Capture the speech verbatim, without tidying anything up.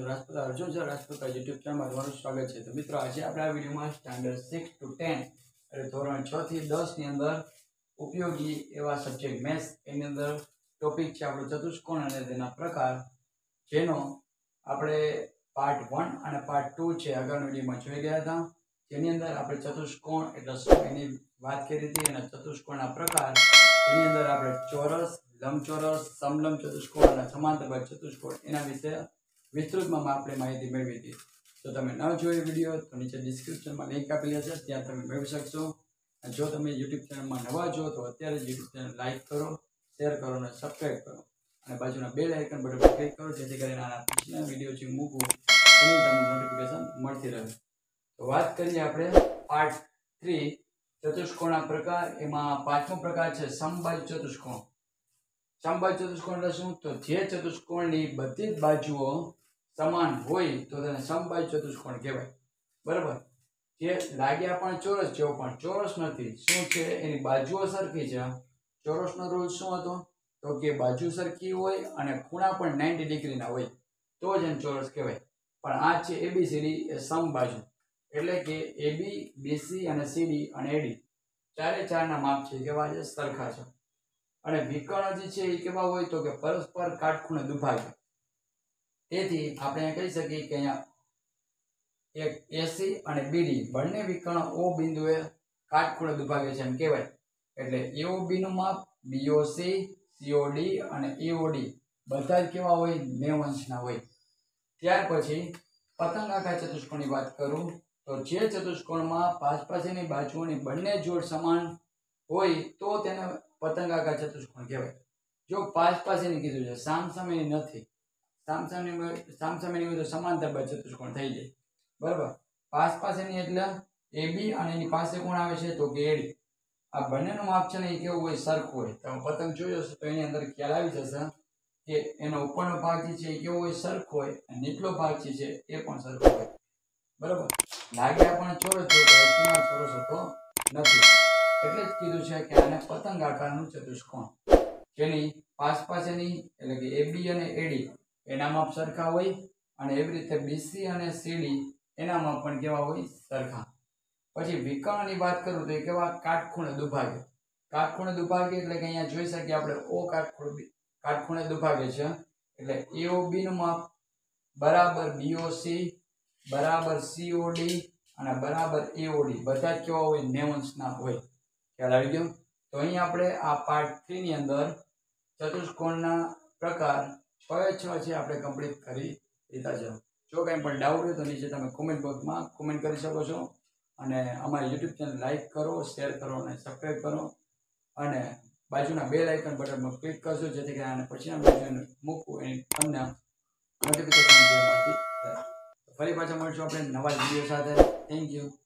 છું Rajput Arjun sir Rajput YouTube ચેનલમાં તમારું સ્વાગત છે। તો મિત્રો આજે આપણે આ વિડીયોમાં સ્ટાન્ડર્ડ સિક્સ ટુ ટેન એટલે ધોરણ છ થી દસ ની અંદર ઉપયોગી એવા સબ્જેક્ટ મેથ્સ એની અંદર ટોપિક છે આપણો ચતુષ્કોણ અને તેના પ્રકાર, જેનો આપણે પાર્ટ વન અને પાર્ટ ટુ છે આગળના વિડીયોમાં જોઈ ગયા હતા, જેની અંદર આપણે ચતુષ્કોણ એટલે શું એની વાત કરી હતી અને ચતુષ્કોણના પ્રકાર એની અંદર આપણે ચોરસ, લંબચોરસ, સમલંબ ચતુષ્કોણ અને સમાંતરબાજુ ચતુષ્કોણ એના વિશે વિસ્તૃતમાં આપણે માહિતી મેળવી હતી। તો તમે ન જોયો વિડીયો તો નીચે ડિસ્ક્રિપ્શનમાં લિંક આપેલી હશે, ત્યાં તમે મેળવી શકશો। અને જો તમે યુટ્યુબ ચેનલમાં નવા છો તો અત્યારે જ યુટ્યુબ ચેનલ લાઈક કરો, શેર કરો અને સબસ્ક્રાઈબ કરો અને બાજુના બેલ આઇકન બટન પર ક્લિક કરો, જેથી કરીને આના પછીના વિડીયો જે મૂકું એની તમને નોટિફિકેશન મળતી રહે। તો વાત કરીએ આપણે પાર્ટ થ્રી ચતુષ્કોણના પ્રકાર। એમાં પાંચમો પ્રકાર છે સમબાજુ ચતુષ્કોણ। સમબાજુ ચતુષ્કોણ એટલે શું? તો જે ચતુષ્કોણની બધી જ બાજુઓ સમાન હોય તો તેને સમબાજુ ચતુષ્કોણ કહેવાય, બરાબર। જે લાગ્યા પણ ચોરસ જેવો પણ ચોરસ નથી, શું છે? એની બાજુઓ સરખી છે। ચોરસનો રૂલ શું હતો? તો કે બાજુ સરખી હોય અને ખૂણા પણ નાઇન્ટી ડિગ્રીના હોય તો જ એને ચોરસ કહેવાય। પણ આ છે એબીસીડી એ સમબાજુ, એટલે કે એબી, બીસી અને સીડી અને એડી ચારે ચારના માપ છે કેવા છે? સરખા છે। અને વિકર્ણ જે છે એ કેવા હોય? તો કે પરસ્પર કાટખૂણે દુભાગે। તેથી આપણે કહી શકીએ કે અહીંયા એક એસી અને બીડી બંને વિકર્ણ ઓ બિંદુએ કાટખૂણે દુભાગે છે એમ કહેવાય। એટલે એઓબી નું માપ, બીઓસી, સીઓડી અને ઈઓડી બધા જ કેવા હોય? નેવું અંશના હોય। ત્યાર પછી પતંગાકાર ચતુષ્કોણની વાત કરું તો જે ચતુષ્કોણમાં પાસ પાસેની બાજુઓની બંને જોડ સમાન હોય તો તેને પતંગાકાર ચતુષ્કોણ કહેવાય। જો પાસ પાસેની કીધું છે, સામસામેની નથી, સામસામેની સામસામેની હોય તો સમાંતરબાજુ ચતુષ્કોણ થઈ જાય, બરાબર। પાસ પાસેની એટલે એબી અને એની પાસે કોણ આવે છે? તો કે એડી। આ બંનેનું માપ છે ને એ કેવું હોય? સરખું હોય। તમે પતંગ જોયો હશે તો એની અંદર ખ્યાલ આવી જશે કે એનો ઉપરનો ભાગ જે છે એ કેવો હોય? સરખો હોય અને નીચલો ભાગ જે છે એ પણ સરખો હોય, બરાબર। લાગ્યા પણ ચોરસ જેવો પણ ચોરસ હોતો નથી, એટલે જ કીધું છે કે આને પતંગ આકારનું ચતુષ્કોણ, જેની પાસ પાસેની એટલે કે એબી અને એડી એના માપ સરખા હોય અને એવી રીતે બીસી અને સીડી એના માપ પણ કેવા હોય? સરખા। પછી વિકર્ણની વાત કરું તો એ કેવા? કાટખૂણે દુભાગે। કાટખૂણે દુભાગે એટલે કે અહીંયા જોઈ શકીએ આપણે ઓ કાટખૂણે કાટખૂણે દુભાગે છે, એટલે એઓબી નું માપ બરાબર બીઓસી બરાબર સીઓડી અને બરાબર એઓડી બધા જ કેવા હોય? નેવું અંશના હોય। ખ્યાલ આવી ગયો? તો અહીં આપણે આ પાર્ટ થ્રી ની અંદર ચતુષ્કોણના પ્રકાર છ એ છ છે આપણે કમ્પ્લીટ કરી દીધા છે। જો કંઈ પણ ડાઉટ હોય તો નીચે તમે કોમેન્ટ બોક્સમાં કોમેન્ટ કરી શકો છો અને અમારી યુટ્યુબ ચેનલ લાઈક કરો, શેર કરો અને સબસ્ક્રાઈબ કરો અને બાજુના બેલ આઇકન બટન પર ક્લિક કરશો, જેથી કરીને આને પછીના વિડીયો મૂકવું એની તમને નોટિફિકેશન મળતી રહે। ફરી પાછા મળશું આપણે નવા વિડીયો સાથે। Thank you.